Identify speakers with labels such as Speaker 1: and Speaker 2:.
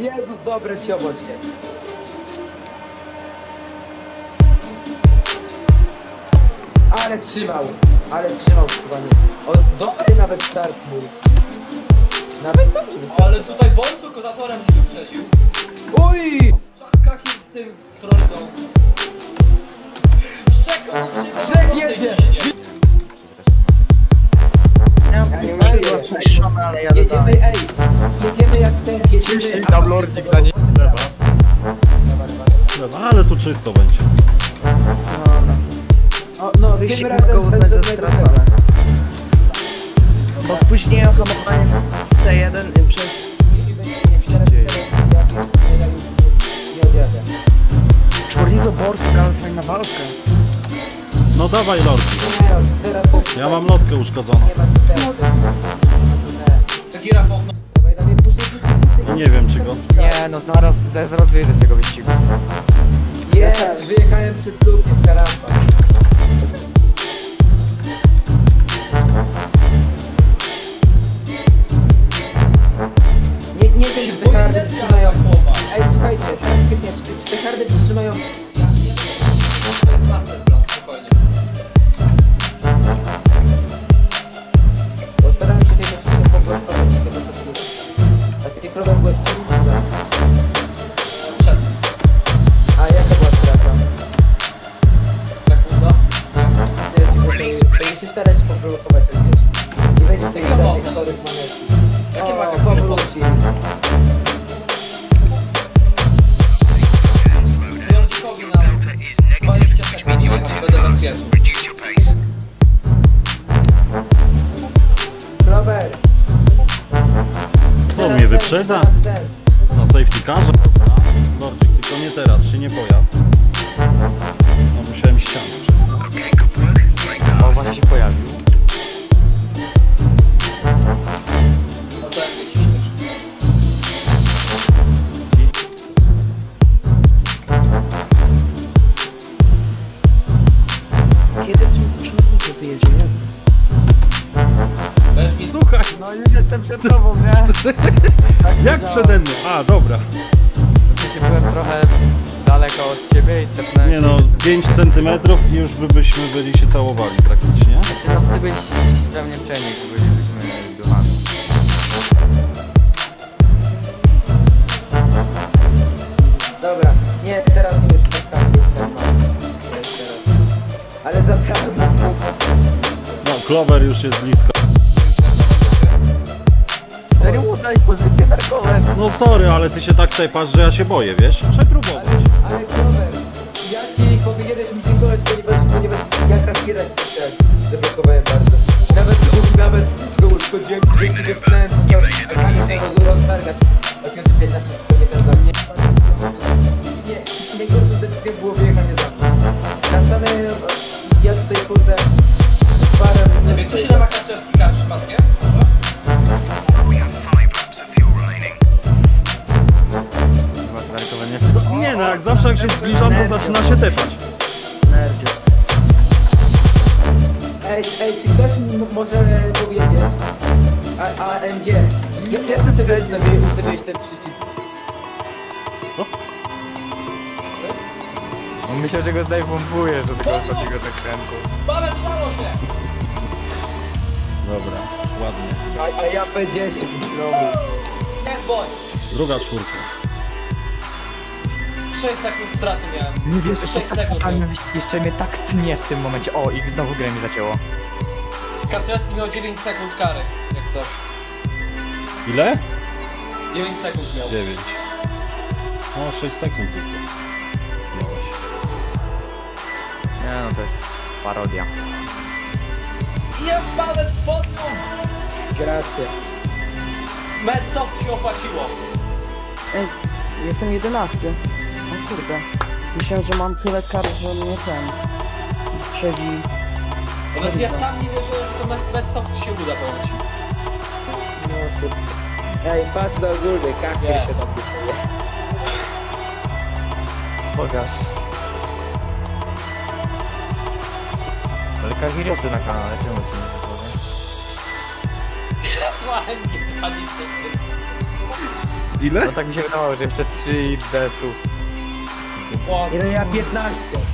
Speaker 1: Jezus, dobre ci owocie. Ale trzymał chyba nie. O, dobry nawet start mój. Nawet dobrze wystarczy.
Speaker 2: Ale tutaj bądź tylko zatorem się wyprzedził.
Speaker 1: Uj!
Speaker 2: Czakach jest z tym z Floridą.
Speaker 1: Trzech jedzie! Jedziemy, ej! Jedziemy jak ten, jedziemy...
Speaker 3: Tam lordzik na niej.
Speaker 4: Lewa, ale tu czysto będzie.
Speaker 1: O, no, tym razem bez żadnego tego.
Speaker 3: Bo spóźniłem hamowanie T1 przez...
Speaker 1: Nie odjadę.
Speaker 3: Chorizo Borsk, ale fajna walka.
Speaker 4: No dawaj lorki.
Speaker 1: Nie, teraz to...
Speaker 4: Ja mam lotkę uszkodzoną.
Speaker 1: Nie ma co teraz.
Speaker 2: Gira w okno.
Speaker 1: Dawaj, dawaj, puszczaj.
Speaker 4: I nie wiem czy go...
Speaker 3: Nie, no zaraz wyjdę z tego wyścigu.
Speaker 1: Jest, wyjechałem przed lukiem, karamba. Nie te hardy trzymają. Ej, słuchajcie, teraz kiepiać, te hardy trzymają.
Speaker 2: To jest masterplan, spokojnie.
Speaker 1: Postaram się tego wszystkiego poblokować, tego podwórka. A taki problem byłeś w
Speaker 2: Przed.
Speaker 1: A jaka była strata?
Speaker 2: Sekunda.
Speaker 1: To się starać poblokować, to wiesz. Nie będzie tych żadnych chorych manewrów.
Speaker 2: Jakie
Speaker 1: O,
Speaker 2: ma
Speaker 1: powróci.
Speaker 2: Lordzikowi na 20 sekund, będę bezpieczny.
Speaker 1: Clover.
Speaker 4: Co mnie wyprzedza? Na safety carze? Lordzik, tylko nie teraz, się nie pojaw. No musiałem ściągnąć.
Speaker 3: O, właśnie się pojawił.
Speaker 2: No to jak wyciśniesz.
Speaker 3: Kiedy Chorizo zjedzie, Jezu?
Speaker 2: Będziesz mi
Speaker 4: Słuchaj,
Speaker 3: No już jestem przed tobą, nie?
Speaker 4: jak przede mną? A, dobra.
Speaker 3: Oczywiście byłem trochę daleko od ciebie i tepnąłem
Speaker 4: Nie no, 5 cm i już byśmy byli się całowali praktycznie.
Speaker 3: Znaczy, no ty byś we mnie przenikł, bylibyśmy duchami.
Speaker 1: Dobra, nie, teraz już taka teraz. Ale zabrałem mu.
Speaker 4: No, Clover już jest blisko.
Speaker 3: Serio udałeś pozycję narkową?
Speaker 4: No sorry, ale ty się tak tepasz, że ja się boję, wiesz? Przepróbować.
Speaker 1: Ale Clover, ja ci powinieneś mi dziękować, ponieważ ja krakierać się tak zablokowałem bardzo. Nawet go uszkodziłem, dzięki wypnąłem to roztargać. 2015 to nie ten za mnie. Nie gorszą decyzją było wyjechanie za mną. Na same, ja tutaj kurde parę...
Speaker 2: Nie wiem, kto się na Makaczewski każe przypadkiem?
Speaker 3: Chyba narkowanie.
Speaker 4: Nie no, jak zawsze jak się zbliżam, to zaczyna się tepać.
Speaker 3: Nerdzie.
Speaker 1: Ej, czy ktoś może powiedzieć? AMG. Jak ty sobie ustawiłeś ten przycisk?
Speaker 4: Co?
Speaker 3: On myślał, że go zdejmompujesz do tego ostatniego zakrętu.
Speaker 2: Paweł, stało się!
Speaker 4: Dobra, ładnie.
Speaker 1: A ja P10 znowu.
Speaker 2: Jest boj!
Speaker 4: Druga czwórka.
Speaker 2: 6 sekund straty miałem.
Speaker 3: Nie wiesz,
Speaker 2: 6
Speaker 3: jeszcze,
Speaker 2: sekund miałem.
Speaker 3: jeszcze mnie tak tnie w tym momencie. O, i znowu grę mi zacięło.
Speaker 2: Karczewski miał 9 sekund kary, jak coś.
Speaker 4: Ile?
Speaker 2: 9 sekund miał.
Speaker 4: 9. O, 6 sekund tylko. Miałeś.
Speaker 3: Nie no, to jest parodia.
Speaker 2: Jest Paweł w podium!
Speaker 1: Grazie.
Speaker 2: Medsoft się opłaciło.
Speaker 5: Ej, jestem 11. O kurde. Myślałem, że mam tyle kar, że mnie ten... Przewi...
Speaker 2: Nawet ja sam nie wierzyłem, że to Medsoft się uda, powiem ci.
Speaker 1: No super. Ej, patrz do góry, kakier
Speaker 2: Nie.
Speaker 1: się tam pisuje.
Speaker 3: Pokaż. Ale Kahirosy na kanale, czemu się nie zapowiem?
Speaker 2: Słuchaj, nie 20.
Speaker 4: Ile?
Speaker 3: No tak mi się wydawało, że jeszcze 3 i 2 tu.
Speaker 2: O,
Speaker 1: Nie no ja 15.